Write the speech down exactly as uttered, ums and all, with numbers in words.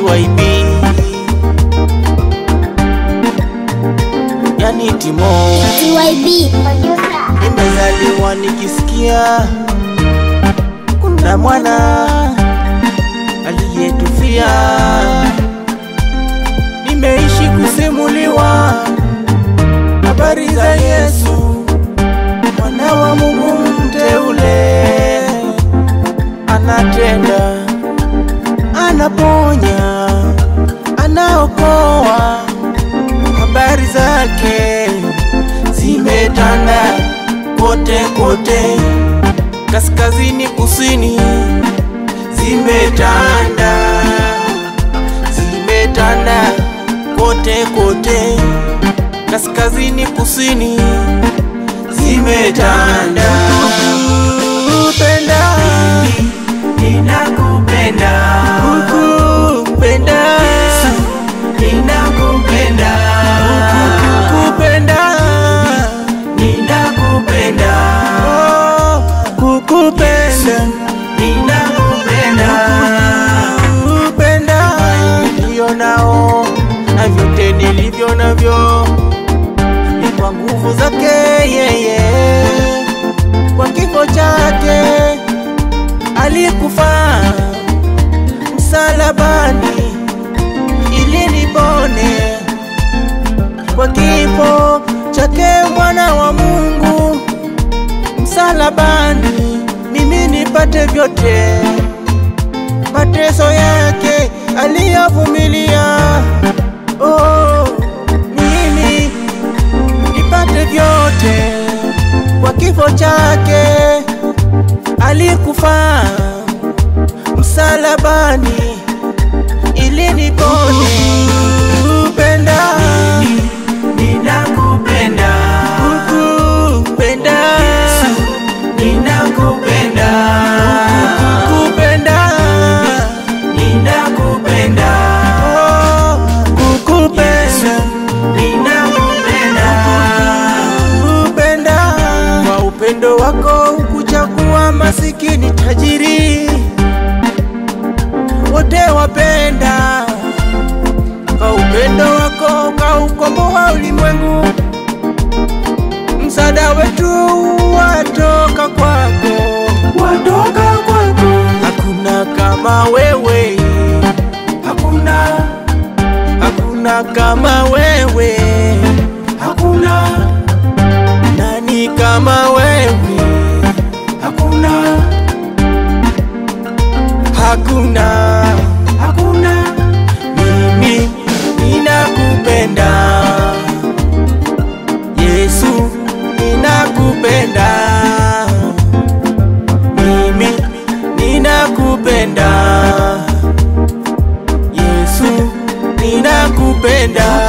Y B, yani Timo. T Y B Nimezaliwa nikisikia kuna mwana aliyetufia. Nimeishi kusimuliwa habari za Yesu, mwana wa Mungu mteule. Anatenda, anaponya, anaokoa. Habari zake zimetanda kote kote, kaskazini kusini, zimetanda zimetanda kote kote, kaskazini kusini, zimetanda. Kupenda, ninakupenda, kukupenda, ninakupenda, kukupenda, ninakupenda, oh, kukupenda, ninakupenda, kukupenda. Nilio nao na vyote nilivyo navyo ni kwa nguvu zake yeye. Kwa kifo chake alikufa msalabani ili nipone. Kwa kifo chake mwana wa Mungu msalabani mimi nipate vyote. Mateso yake aliyavumilia, oh, mimi nipate vyote. Kwa kifo chake alikufa msalabani ili nipone. Kupenda, ninakupenda, kukupenda, ninakupenda, kukupenda, ninakupenda, oh, kukupenda, ninakupenda, kukupenda. Kwa upendo wako ukuchagua masikini tajiri, wote wapenda. Kwa upendo wako ukaukomboa ulimwengu, msaada wetu watoka kwako, watoka kwako. Hakuna kama wewe, hakuna, hakuna kama wewe, hakuna. Nani kama wewe? Hakuna, hakuna, hakuna. Mimi ninakupenda Yesu, ninakupenda. Mimi ninakupenda Yesu, ninakupenda.